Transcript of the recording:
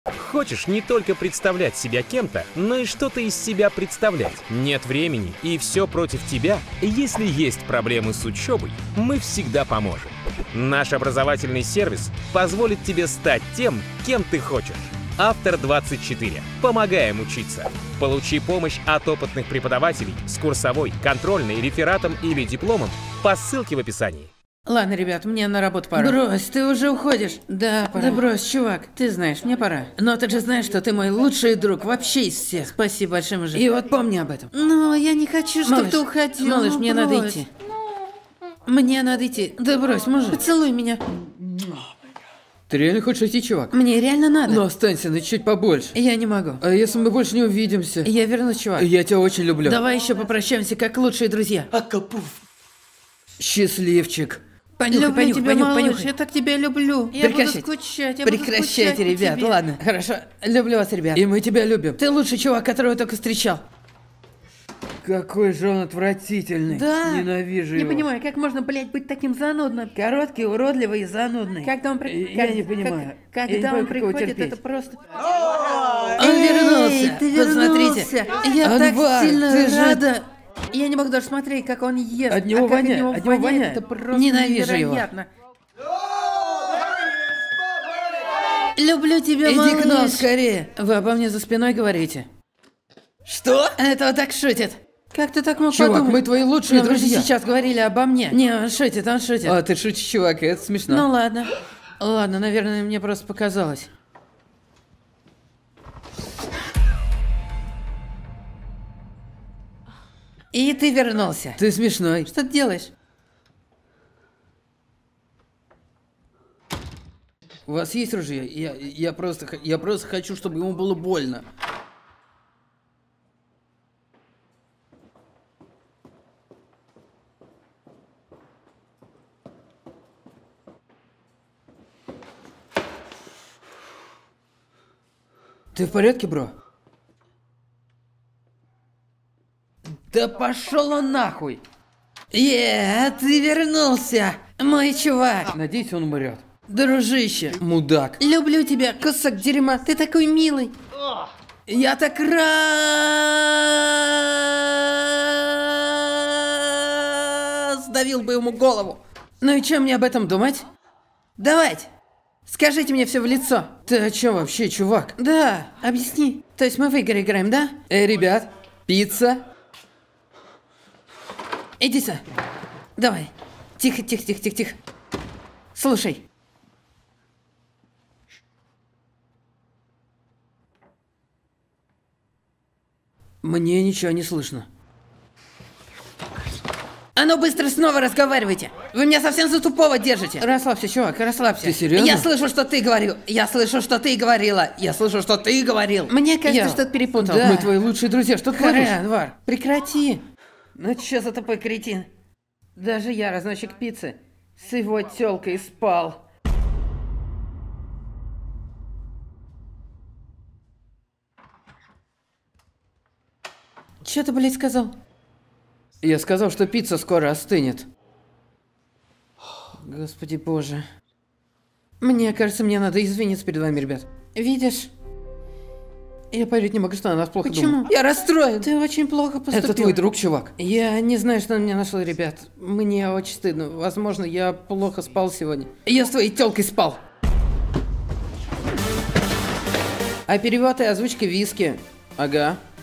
Хочешь не только представлять себя кем-то, но и что-то из себя представлять. Нет времени и все против тебя? Если есть проблемы с учебой, мы всегда поможем. Наш образовательный сервис позволит тебе стать тем, кем ты хочешь. Автор 24. Помогаем учиться. Получи помощь от опытных преподавателей с курсовой, контрольной, рефератом или дипломом по ссылке в описании. Ладно, ребят, мне на работу пора. Брось, ты уже уходишь. Да, пора. Да брось, чувак, ты знаешь, мне пора. Но ты же знаешь, что ты мой лучший друг вообще из всех. Спасибо большое, мужик. И вот помни об этом. Но я не хочу, чтобы ты уходил. Малыш, мне надо идти. Мне надо идти. Да брось, мужик. Поцелуй меня. Ты реально хочешь идти, чувак? Мне реально надо. Ну останься, ну чуть побольше. Я не могу. А если мы больше не увидимся? Я вернусь, чувак. Я тебя очень люблю. Давай еще попрощаемся, как лучшие друзья. Счастливчик. Люблю тебя, малыш, я так тебя люблю. Я буду скучать, Прекращайте, ребят, ладно. Хорошо, люблю вас, ребят. И мы тебя любим. Ты лучший чувак, которого я только встречал. Какой же он отвратительный. Да. Ненавижу не его. Не понимаю, как можно, блядь, быть таким занудным. Короткий, уродливый и занудный. Когда он Я не понимаю. Когда он приходит, это просто... Он вернулся. Ты вернулся. Посмотрите. Я так Анвар, сильно ты же- рада. Я не могу даже смотреть, как он ест. От него воняет, от него воняет. Это просто Ненавижу его. невероятно. Люблю тебя, Иди малыш. к нам скорее. Вы обо мне за спиной говорите. Что? Это он так шутит. Как ты так мог Чувак, подумать? мы твои лучшие Но вы же друзья. сейчас говорили обо мне. Не, он шутит, он шутит. А, ты шутишь, чувак, это смешно. Ну ладно. Ладно, наверное, мне просто показалось. И ты вернулся. Ты смешной. Что ты делаешь? У вас есть ружье? Я просто хочу, чтобы ему было больно. Ты в порядке, бро? Да пошел он нахуй! Ты вернулся, мой чувак. Надеюсь, он умрет. Дружище. Мудак. Люблю тебя, кусок дерьма. Ты такой милый. Я так раздавил бы ему голову. Ну и что мне об этом думать? Давайте. Скажите мне все в лицо. Ты о чем вообще, чувак? Да, объясни. То есть мы в игры играем, да? Ребят, пицца. Иди сюда. Давай. Тихо, тихо, тихо, тихо, тихо. Слушай. Мне ничего не слышно. А ну быстро снова разговаривайте. Вы меня совсем за тупого держите. Расслабься, чувак, расслабься. Ты серьезно? Я слышу, что ты говорил. Я слышу, что ты говорила. Я слышу, что ты говорил. Мне кажется, что ты перепутал. Да. Мы твои лучшие друзья. Что ты творишь? Анвар, прекрати. Ну чё за тупой кретин? Даже я, разносчик пиццы, с его тёлкой спал. Чё ты, блядь, сказал? Я сказал, что пицца скоро остынет. Господи боже. Мне кажется, мне надо извиниться перед вами, ребят. Видишь? Я поверить не могу, что она нас плохо Почему? думает. Я расстроен. Ты очень плохо поступил. Это твой друг, чувак. Я не знаю, что на меня нашло, ребят. Мне очень стыдно. Возможно, я плохо спал сегодня. Я с твоей тёлкой спал. А перевод и озвучка виски. Ага.